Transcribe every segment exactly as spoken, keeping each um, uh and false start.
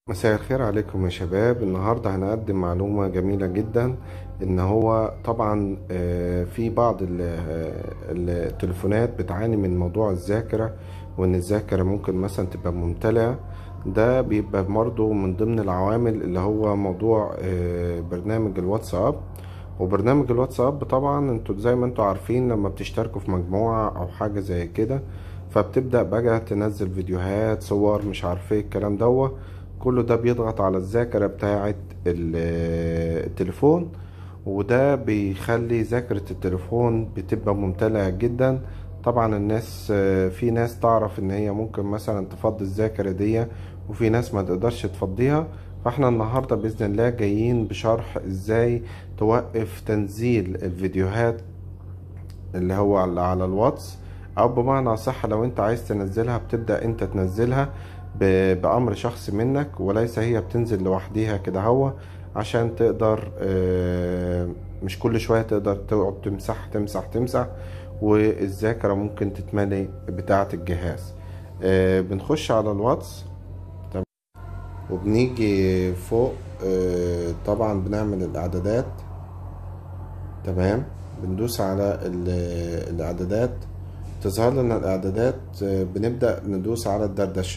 مساء الخير عليكم يا شباب. النهاردة هنقدم معلومة جميلة جدا. ان هو طبعا آه، في بعض ال- آه، التليفونات بتعاني من موضوع الذاكرة، وان الذاكرة ممكن مثلا تبقى ممتلئة. ده بيبقى برضه من ضمن العوامل اللي هو موضوع آه، برنامج الواتساب. وبرنامج الواتساب طبعا انتوا زي ما انتوا عارفين لما بتشتركوا في مجموعة او حاجة زي كده، فبتبدأ بقى تنزل فيديوهات صور مش عارف ايه الكلام دوت. كله ده بيضغط على الذاكرة بتاعة ال- التليفون، وده بيخلي ذاكرة التليفون بتبقى ممتلئة جدا. طبعا الناس في ناس تعرف ان هي ممكن مثلا تفضي الذاكرة دي، وفي ناس ما تقدرش تفضيها. فاحنا النهاردة بإذن الله جايين بشرح ازاي توقف تنزيل الفيديوهات اللي هو على على الواتس، او بمعنى صح لو انت عايز تنزلها بتبدأ انت تنزلها ب- بأمر شخصي منك، وليس هي بتنزل لوحديها كده هو، عشان تقدر آه، مش كل شوية تقدر تقعد تمسح تمسح تمسح، والذاكرة ممكن تتملي بتاعة الجهاز. آه، بنخش على الواتس، تمام، وبنيجي فوق. آه، طبعا بنعمل الإعدادات، تمام. بندوس على ال- الإعدادات، تظهر لنا الإعدادات. آه، بنبدأ ندوس على الدردشة.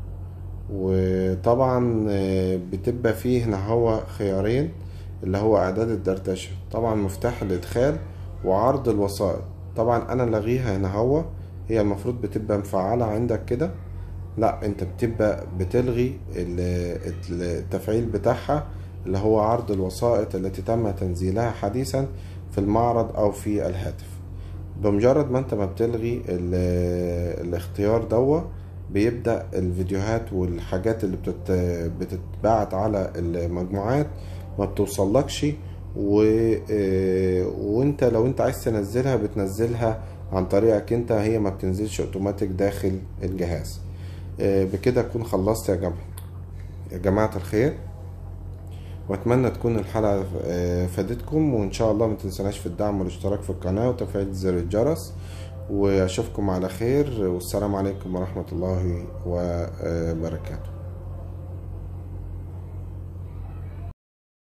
وطبعا آه، بتبقى فيه هنا هو خيارين، اللي هو إعداد الدردشة، طبعا مفتاح الإدخال وعرض الوسائط. طبعا أنا لغيها هنا هو، هي المفروض بتبقى مفعلة عندك كده. لا، انت بتبقى بتلغي ال- التفعيل بتاعها، اللي هو عرض الوسائط التي تم تنزيلها حديثا في المعرض او في الهاتف. بمجرد ما انت ما بتلغي ال- الاختيار دوا، بيبدأ الفيديوهات والحاجات اللي بتت بتتبعت على المجموعات ما بتوصلكش. و... اه، وانت لو انت عايز تنزلها بتنزلها عن طريقك انت، هي ما بتنزلش اوتوماتيك داخل الجهاز. اه، بكده اكون خلصت يا جماعة يا جماعة الخير. واتمنى تكون الحلقة آه، فادتكم، وان شاء الله ما تنسوناش في الدعم والاشتراك في القناة وتفعيل زر الجرس. واشوفكم على خير، والسلام عليكم ورحمة الله وبركاته.